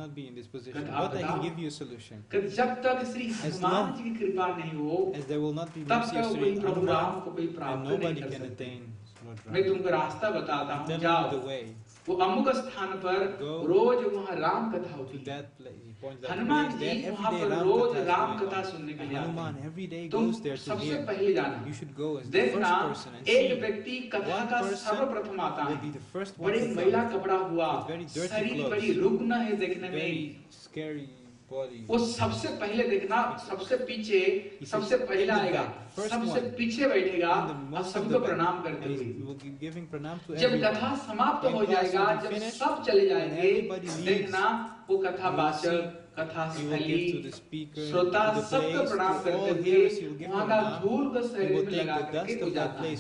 जब तक श्री हनुमान जी की कृपा नहीं हो, तब तक कोई प्रभु राम को कोई प्राप्त नहीं कर सकते। मैं तुमको रास्ता बताता हूँ, जाओ वो अमुक स्थान पर रोज वहाँ राम कथा होती है। हनुमान जी वहाँ पर रोज राम कथा सुनने के लिए आते हैं। तुम सबसे पहले जाना, देखना एक व्यक्ति कथा का सर्वप्रथम आता है, बड़े मैला कपड़ा हुआ, शरीर बड़ी रुग्ण है देखने में, वो सबसे पहले देखना, सबसे पीछे, सबसे पहले आएगा, सबसे पीछे बैठेगा और सबको प्रणाम करते हुए। जब कथा समाप्त हो जाएगा, जब सब चले जाएंगे, देखना वो कथा वाचक, कथा स्थली, श्रोता सबको प्रणाम करते हुए वहाँ का धूल को शरीर में लगा करके हो जाता है।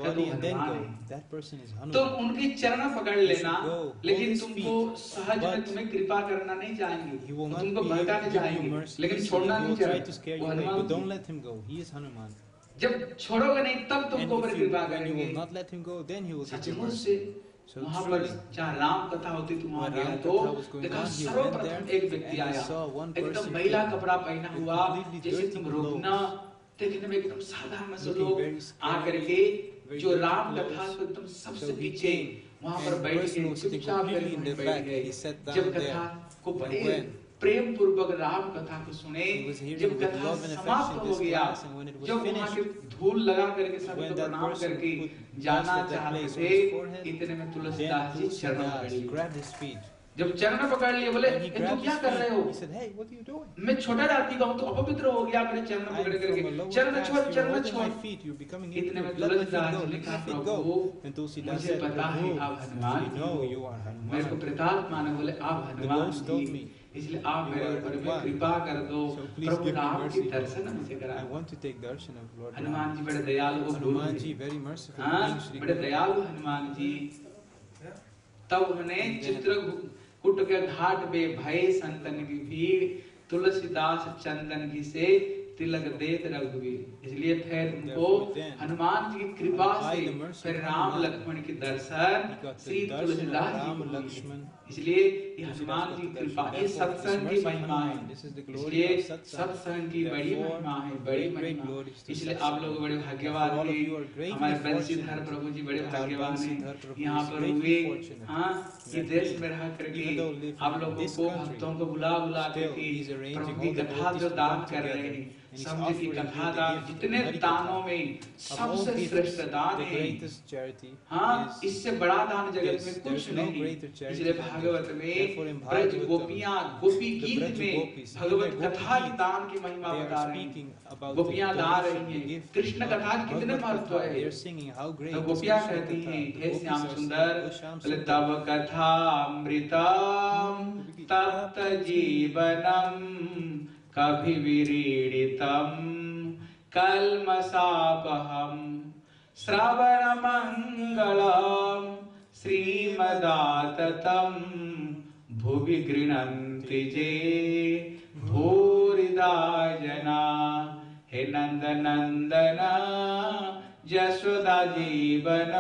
तुम उनकी चरण पकड़ लेना, लेकिन तुमको सहज में तुम्हें कृपा करना नहीं चाहेंगे, तुमको भड़काने चाहेंगे, लेकिन छोड़ना नहीं चाहेंगे। वो हनुमान, जब छोड़ोगे नहीं तब तुमको ऊपर कृपा करेंगे। सचमुच से वहाँ पर जहाँ राम कथा होती थी वहाँ गया तो देखा सर्वप्रथम एक व्यक्ति आया, एकदम मैला कपड़ा पहना हुआ, जैसे तुम रुग्ना, देखने में एकदम साधारण से लोग आकर के जो राम कथा को एकदम सबसे पीछे वहाँ पर बैठ के चुपचाप करके बैठ गए। जब कथा को बड़े प्रेम पूर्वक राम कथा को सुने, जब कथा समाप्त हो गया, जब वहाँ के धूल लगा करके सभी को प्रणाम करके जाना चाहते थे, इतने में तुलसीदास जी चरण पकड़ लिए। जब चरण पकड़ लिए बोले तू क्या कर रहे हो? मैं छोटा जाति का हूँ, तो अपवित्र हो गया मेरे चरण पकड़ करके, चरण छोड़, चरण छोड़। इतने में तुलसीदास जी ने कहा प्रभु मुझे पता है आप हनुमान जी, मेरे को प्रेतात्मा ने बोले आप हनुमान जी, इसलिए आप मेरे ऊपर में कृपा कर दो, प्रभु राम की दर्शन मुझे करा। हनुमान जी बड़े दयालु, हनुमान जी बड़े दयालु हनुमान जी। तब उन्होंने चित्रकूट के घाट पे भय संतन की भीड़, तुलसीदास चंदन की से तिलक देत रघुवीर। इसलिए फिर उनको हनुमान जी की कृपा से फिर राम लक्ष्मण की दर्शन श्री तुलसीदास जी। इसलिए ये हनुमान जी की कृपा, ये सत्संग की महिमा है, इसलिए सत्संग की बड़ी महिमा है, बड़ी महिमा। इसलिए आप लोग बड़े भाग्यवान हैं, हमारे बंशीधर प्रभु जी बड़े भाग्यवान हैं, यहाँ पर हुए। हाँ, ये देश में रह करके आप लोगों को भक्तों को बुला बुला करके प्रभु की कथा जो दान कर रहे हैं, And he's समझे कि offering you कथा the दान gift of जितने Harikatha. दानों में Of all सबसे gifts, श्रेष्ठ दान the है। greatest charity हाँ, is इससे बड़ा दान जगत this. में There कुछ is no नहीं। greater charity इसलिए than भागवत this. में Therefore in ब्रज Bhagavatam, गोपियां गोपी the गीत Braj में Gopis, in भगवत their कथा Gopi की Geet, दान की महिमा they बता are रहे हैं। speaking about गोपियां the गा रही donation, the हैं gift कृष्ण of कथा कितने Bhagavad महत्व Katha. है। They are singing how great तो is गोपियां Krishna कहती Katha. हैं, The hey gopis Shyam are सुंदर, saying, "O Shyam बोले Sundar, तव कथा अमृतम तप्त जीवनम कभि विरीडितम कल्मषापहम श्रवण मंगलम श्रीमदाततम भुवि गृह्णन्ति जे भूरिदा जना। हे नंद नंदना यशोदा जीवन,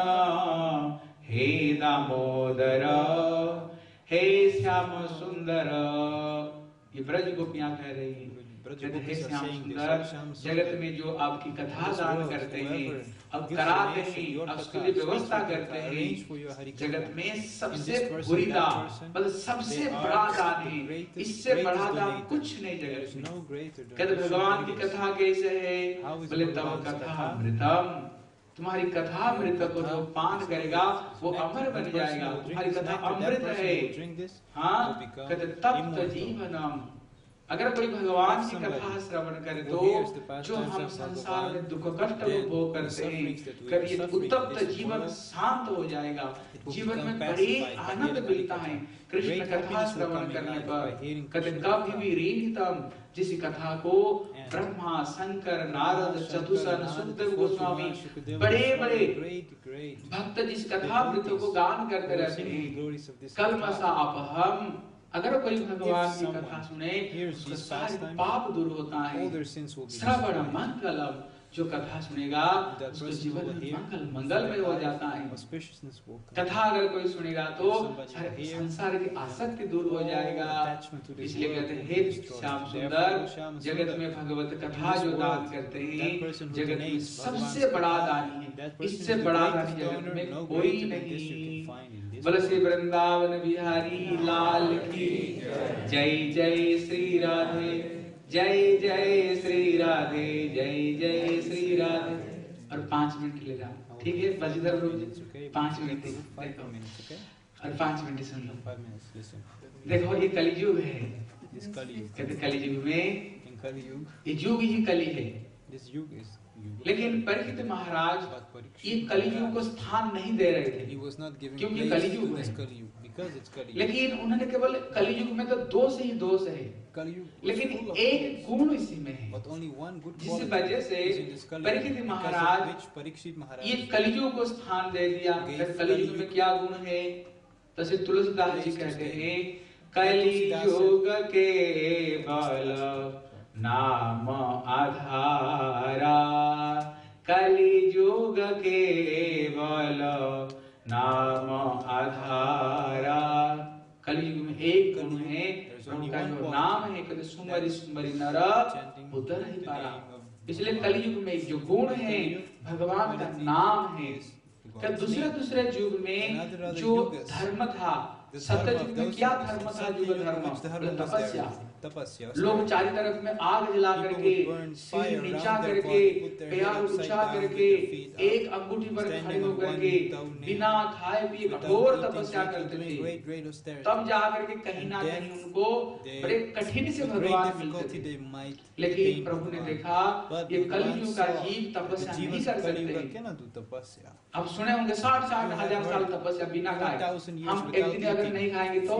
हे दामोदर, हे श्याम सुंदर। ये ब्रज गोपियां कह रही हैं, कहते हे श्याम सुंदर, जगत में जो आपकी कथा दान करते हैं, अब कराते हैं, अब उसके लिए व्यवस्था करते हैं, जगत में सबसे बुरी दान मतलब सबसे बड़ा दान है। इससे बड़ा दान कुछ नहीं जगत में। कहते भगवान की कथा कैसे है, बोले तब कथा अमृतम, तुम्हारी कथा अमृत को जो पान करेगा वो अमर बन जाएगा। तुम्हारी कथा अमृत है। हाँ, कहते तप्त जीवनम, अगर कोई भगवान की कथा श्रवण करे तो जो हम संसार में दुख कष्ट भोग करते हैं, कभी उत्तप्त जीवन शांत हो जाएगा। जीवन में बड़ी आनंद मिलता है कृष्ण कथा श्रवण करने पर। कहते कभी भी रीढ़ितम, जिस कथा को ब्रह्मा शंकर नारद चतुसन सुखदेव गोस्वामी बड़े बड़े भक्त जिस कथा अमृत को गान करते रहते हैं। कल्मषापहम, अगर कोई भगवान की कथा सुने तो सारे पाप दूर होता है। श्रवण मंगलम, जो कथा सुनेगा उसको जीवन में मंगल मंगलमय हो जाता है। कथा अगर कोई सुनेगा तो सारे संसार की आसक्ति दूर हो जाएगा। इसलिए कहते हैं हे श्याम सुंदर, जगत में भगवत कथा जो दान करते हैं जगत में सबसे बड़ा दानी है। इससे बड़ा दानी जगत में कोई नहीं। बोले श्री वृंदावन बिहारी लाल की जय। जय श्री राधे, जय जय श्री राधे, जय जय श्री राधे। और 5 मिनट ले जाओ, ठीक है बजीधर प्रभु जी, 5 मिनट देखो और 5 मिनट सुन लो। देखो ये कलियुग है, कहते कलियुग में ये युग ही कली है। लेकिन परीक्षित महाराज ये कलियुग को स्थान नहीं दे रहे थे क्योंकि कलियुग है। लेकिन उन्होंने केवल कलियुग में तो दोष ही दोष है, लेकिन एक गुण इसी में है, जिस वजह से परीक्षित महाराज ये कलियुग को स्थान दे दिया। कलियुग में क्या गुण है? तो श्री तुलसीदास जी कहते हैं कलियुग के बल नाम आधारा, कलियुग के बल नाम आधारा। कलियुग में एक गुण है, उनका जो नाम है कहते सुमरि सुमरि नर उतर ही पारा। इसलिए कलियुग में जो गुण है भगवान का नाम है। दूसरे युग में जो धर्म था, सत्ययुग में क्या धर्म था? युग धर्म तपस्या। लोग चारों तरफ में आग जला करके, सिर नीचा करके, पैर ऊंचा करके, एक अंगूठी पर खड़े होकर के बिना खाए पिए घोर तपस्या करते थे। तब जाकर के कहीं ना कहीं उनको बड़े कठिन से भगवान मिलते थे। लेकिन प्रभु ने देखा ये कलियुग का जीव तपस्या नहीं कर सकते। अब सुने होंगे 60-60 हजार साल तपस्या बिना खाए। हम एक दिन अगर नहीं खाएंगे तो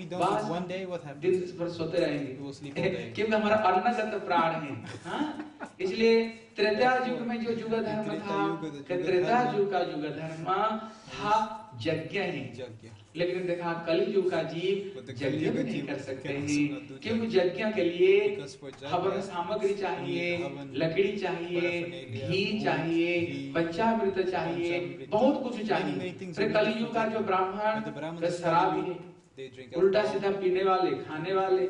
दिन भर सोते रहेंगे क्योंकि हमारा अन्नगत प्राण है। हाँ? इसलिए त्रेता युग में जो युग धर्म था, त्रेता युग का युग धर्म था यज्ञ है। लेकिन देखा कलियुग का जीव यज्ञ भी नहीं कर सकते हैं क्योंकि यज्ञ के लिए हवन सामग्री चाहिए, लकड़ी चाहिए, घी चाहिए, पंचामृत चाहिए, बहुत कुछ चाहिए। फिर कलियुग का जो ब्राह्मण शराबी है, उल्टा सीधा पीने वाले, खाने वाले,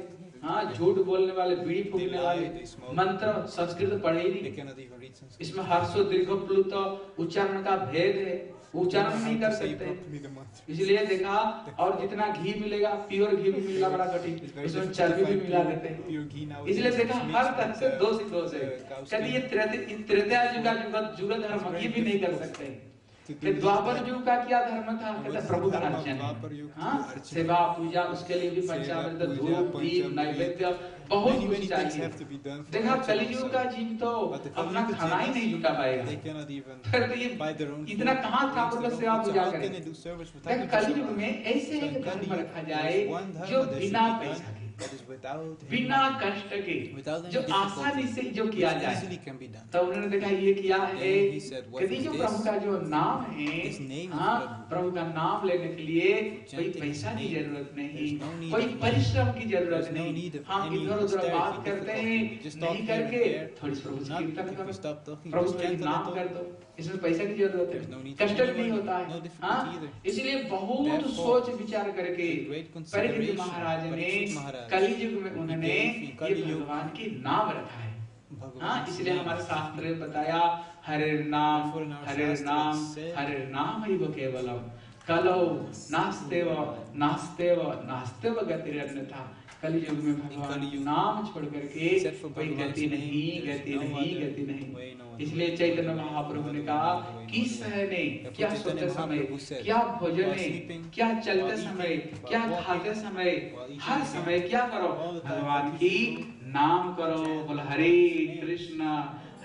हाँ, झूठ बोलने वाले, बीड़ी फूकने वाले, मंत्र संस्कृत पढ़े ही They नहीं, cannot even read Sanskrit. इसमें हर्षो दीर्घो प्लुत उच्चारण का भेद है, उच्चारण नहीं कर Say सकते। properly the mantra. इसलिए देखा, और जितना घी मिलेगा, प्योर घी भी मिलना बड़ा कठिन, उसमें चर्बी भी मिला देते हैं। Pure ghee now. इसलिए देखा हर तरह से दोष ही दोष है। कहते ये त्रेता युग का जुग धर्म ये भी नहीं कर सकते। कि द्वापर युग का क्या धर्म था? कहते प्रभु का अर्चन, हाँ, सेवा पूजा, उसके लिए भी पंचामृत, धूप, दीप, नैवेद्य बहुत कुछ चाहिए। देखा कलियुग का जीव तो अपना खाना ही नहीं जुटा पाएगा, फिर तो ये इतना कहाँ ठाकुर का सेवा पूजा करेंगे? देखा कलियुग में ऐसे एक धर्म रखा जाए जो बिना पैसा के, बिना कष्ट के, जो आसानी से जो किया जाए। तो उन्होंने देखा ये किया है, कहती जो प्रभु का जो नाम है, हाँ, प्रभु का नाम लेने के लिए कोई पैसा की जरूरत नहीं, कोई परिश्रम की जरूरत नहीं। हम इधर उधर बात करते हैं, नहीं करके थोड़ी प्रभु से कीर्तन करो, प्रभु का नाम कर दो, इसमें पैसा की जरूरत है, कष्ट भी नहीं होता है। हाँ, इसलिए बहुत सोच विचार करके परीक्षित महाराज ने कलियुग में उन्होंने ये भगवान के नाम रखा है। हाँ, इसलिए हमारे शास्त्र ने बताया हरे नाम हरे नाम हरे नाम ही वो केवलम कलो नास्तेव नास्तेव नास्तेव गतिरन्यथा। कलियुग में भगवान नाम छोड़ करके कोई गति नहीं, गति नहीं, गति नहीं। इसलिए चैतन्य महाप्रभु ने कहा किस ने क्या सोते समय, क्या भोजन है, क्या चलते समय, क्या खाते समय, हर समय क्या करो, भगवान की नाम करो। बोल हरे कृष्ण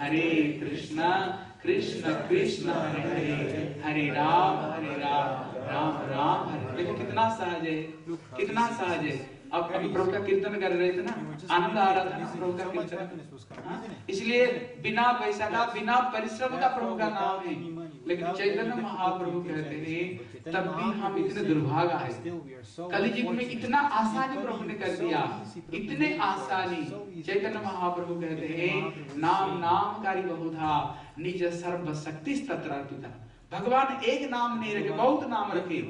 कृष्ण कृष्ण हरे हरे, हरे राम राम राम हरे। देखो कितना सहज है, कितना सहज है। अब अभी प्रभु का कीर्तन कर रहे थे ना, आनंद आ रहा था ना प्रभु का कीर्तन। इसलिए बिना पैसा का, बिना परिश्रम का प्रभु का नाम है। लेकिन चैतन्य महाप्रभु कहते हैं तब भी हम इतने दुर्भागा है। कलियुग में इतना आसानी प्रभु ने कर दिया, इतने आसानी। चैतन्य महाप्रभु कहते हैं नाम नामकारी बहुधा निज सर्व शक्ति तत्र अर्पिता। भगवान एक नाम नहीं रखे, बहुत नाम रखे।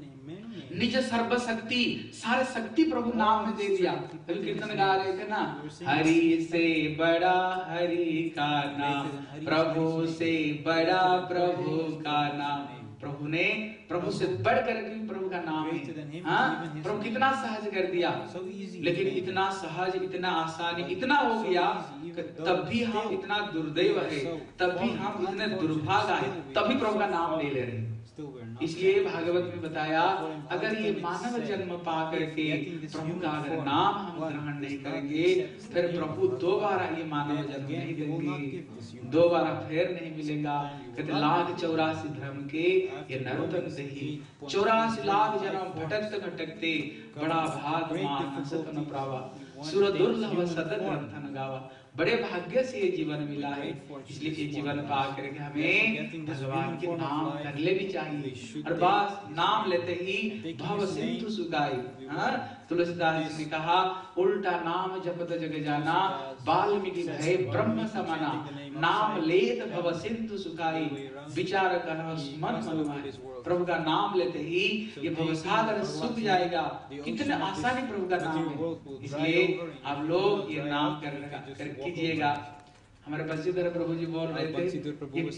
निज सर्व शक्ति, सारे शक्ति प्रभु नाम में दे दिया। कल कीर्तन गा रहे थे ना, हरि से बड़ा हरि का नाम, प्रभु से बड़ा प्रभु का नाम। प्रभु ने, प्रभु से बढ़ कर भी प्रभु का नाम है। हाँ, प्रभु कितना सहज कर दिया। लेकिन इतना सहज, इतना आसानी, इतना हो गया, तब भी हम इतना दुर्दैव है, तब भी हम इतने दुर्भागा है, तभी प्रभु का नाम ले ले रहे हैं। इसलिए भागवत में बताया अगर ये मानव जन्म पा करके प्रभु का अगर नाम हम ग्रहण नहीं करेंगे, फिर प्रभु दोबारा ये मानव जन्म नहीं देंगे, दोबारा फिर नहीं मिलेगा। कहते लाख 84 धर्म के ये नरोत्तम से ही 84 लाख जन्म भटकते भटकते बड़ा भाग मानस तन प्रावा, सुर दुर्लभ सदन ग्रंथन गावा। बड़े भाग्य से ये जीवन मिला है। इसलिए ये जीवन पा करके हमें भगवान के नाम कर लेनी चाहिए। और बस नाम लेते ही भव सिंधु सुगाई। हाँ, तुलसीदास ने कहा उल्टा नाम जपत जग जाना, वाल्मीकि भय ब्रह्म समाना। नाम लेत भव सिंधु सुखाई, विचार करना मन मनमाई। प्रभु का नाम लेते ही ये भवसागर सूख जाएगा। कितने आसानी प्रभु का नाम है। इसलिए आप लोग ये नाम कर कीजिएगा। हमारे बंशीधर प्रभु जी बोल रहे थे ये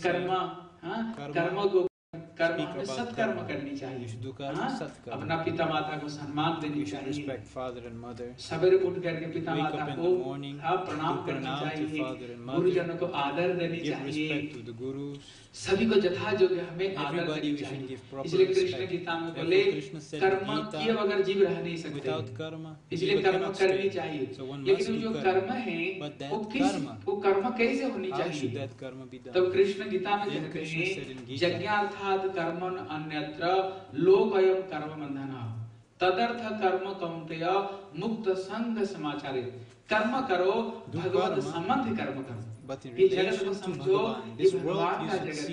कर्म को कर्म में सत्कर्म करनी चाहिए। अपना पिता माता को सम्मान देनी चाहिए। सवेरे उठ करके पिता माता को प्रणाम करना चाहिए। गुरुजनों को आदर देनी चाहिए। सभी को यथा योग्य हमें आदर देनी चाहिए। इसलिए कृष्ण गीता में बोले कर्म किए बगैर जीव रह नहीं सकते, इसलिए कर्म करनी चाहिए। लेकिन जो कर्म है वो कर्म कैसे होनी चाहिए? तब कृष्ण गीता में कहते हैं यज्ञार्थात् कर्मण अन्यत्र लोकयम कर्म बंधना तदर्थ कर्म कौन्तेय मुक्त संग समाचारे। कर्म करो भगवत संबंध कर्म करो। ये जगत को समझो, ये भगवान का जगत है।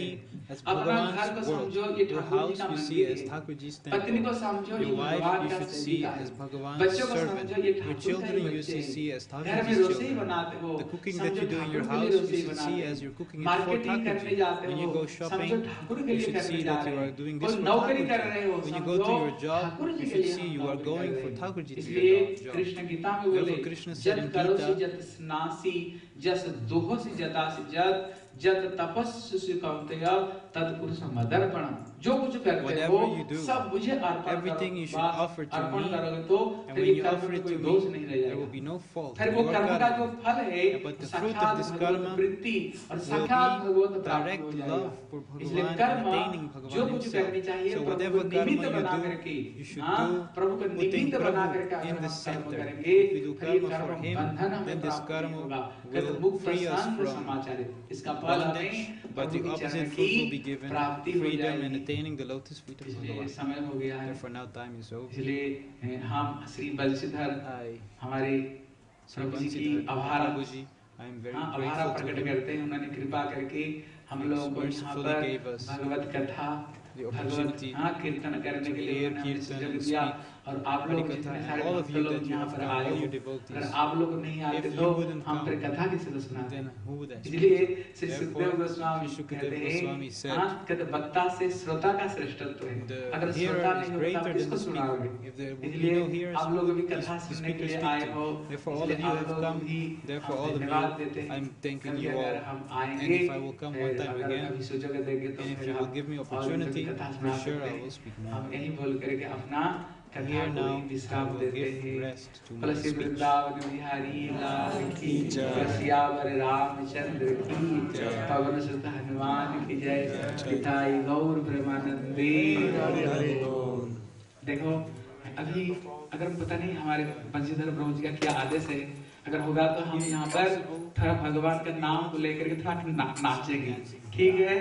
As अपना घर को Bhagavan's समझो world, ये your ठाकुर जी house का you see मंदिर as है, Thakurji's पत्नी को temple, समझो ये your wife भगवान you का should see सेविका है, as Bhagavan's बच्चों को servant, समझो ये your ठाकुर का ही children you बच्चे should हैं, see as घर में Thakurji's रोटी children. बनाते हो The cooking that समझो you do in your Thakur के लिए house, you रोटी should बनाते see हो, as you're cooking it for marketing करने Thakurji. जाते When हो you go समझो shopping, ठाकुर के you लिए should करने see जा that रहे you are हैं, doing कोई this for नौकरी कर रहे हो Thakurji. When you go समझो to your job, Thakur ji you के should लिए see हम you are नौकरी कर going रहे for हैं, Thakurji to इसलिए your job. कृष्ण गीता में बोले Therefore Krishna said Jat in करो सी Gita, जत स्नासी जस दोहसी जतासी जत जत तपस्सु कौन्तेय तत्पुरुष मदर्पणम, जो कुछ करते whatever हो you do, सब मुझे अर्पण everything करो, you should बस offer to अर्पण me, करोगे तो and फिर when ये you कर्म offer में it कोई to दोष me, नहीं रह there जाएगा, will be no fault फिर in वो your कर्म का जो karma. फल है But the fruit साक्षात of this भगवत karma प्रीति और will साक्षात भगवत be प्राप्ति direct हो जाएगा, love for इसलिए Bhagavan कर्म and attaining जो Bhagavan कुछ himself. करनी चाहिए So प्रभु whatever को karma निमित्त you बना do, करके you should हाँ, do प्रभु को putting निमित्त बना Prabhu करके अगर in the हम कर्म center. करेंगे If we do फिर ये karma for कर्म him, बंधन हमें then this प्राप्त karma नहीं होगा, कहते will मुक्त free us संग from समाचार है, इसका फल हमें bondage, but प्रभु the की opposite चरण fruit will be की given, प्राप्ति हो freedom and जाएगी, attaining the lotus feet of इसलिए Bhagavan. समय हो गया है, Therefore now time is over. इसलिए हम श्री बंशीधर I, हमारे Sri प्रभु जी की Bansidhar आभार Prabhuji, I am very आभार grateful to प्रकट him. करते हैं, उन्होंने कृपा करके हम लोगों को यहाँ mercifully पर gave us भगवत कथा the भगवत opportunity कीर्तन करने के to लिए hear उन्होंने हमें kirtan सुजग and दिया, speak और आप लोग Harikatha, जितने and सारे all of भक्त you लोग that you यहाँ have पर come, आए all हो, you devotees. अगर आप लोग नहीं आते If तो you wouldn't हम फिर come, कथा किसे सुनाते, then who would I speak? इसलिए श्री Therefore, सुखदेव गोस्वामी Shri कहते Shukdev Goswami हैं said, हाँ, कहते वक्ता से श्रोता का श्रेष्ठत्व है, the अगर श्रोता hearer is नहीं होगा तो greater आप than किसको the speaker. सुनाओगे, If there would be इसलिए no hearers, आप लोग भी the कथा सुनने के speaker लिए speak आए to. हो, Therefore all of इसलिए you आप have लोग come, भी therefore हम all of धन्यवाद you, देते हैं, I'm thanking कभी you अगर all. हम And आएंगे if I will come one time अगर again, कभी सुजग देंगे तो and if फिर you will हम give me और भी opportunity, कथा for सुना sure सकते I हैं, will speak हम more. यही बोल करके अपना कथा Here को now, ही I विश्राम will देते give हैं, rest to बोले my श्री speech. वृंदावन बिहारी लाल की जय। बोले सियावर रामचंद्र की जय। पवन सुत हनुमान की जय, पिताई गौर प्रेमानंदे हरि बोल। देखो अभी अगर पता नहीं हमारे बंशीधर प्रभु जी का क्या आदेश है, अगर होगा तो हम यहाँ पर थोड़ा भगवान का नाम को लेकर के थोड़ा नाचेंगे, ठीक है,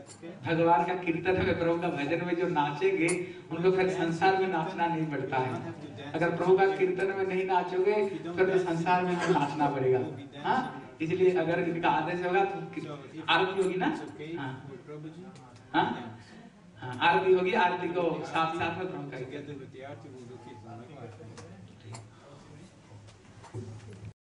भगवान का कीर्तन में प्रभु का भजन में जो नाचेंगे उनको फिर संसार में नाचना नहीं पड़ता है, अगर प्रभु का कीर्तन में नहीं नाचोगे फिर तो संसार में तो नाचना पड़ेगा, हाँ, इसलिए अगर इनका आदेश होगा तो आरती होगी ना, हाँ हाँ आरती होगी, आरती को साथ साथ में प्रभु का